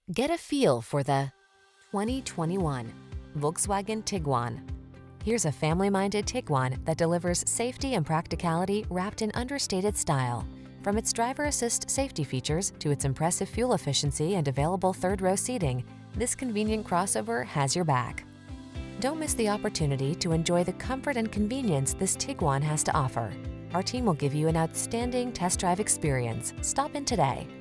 Get a feel for the 2021 Volkswagen Tiguan. Here's a family-minded Tiguan that delivers safety and practicality wrapped in understated style. From its driver assist safety features to its impressive fuel efficiency and available third-row seating, this convenient crossover has your back. Don't miss the opportunity to enjoy the comfort and convenience this Tiguan has to offer. Our team will give you an outstanding test drive experience. Stop in today.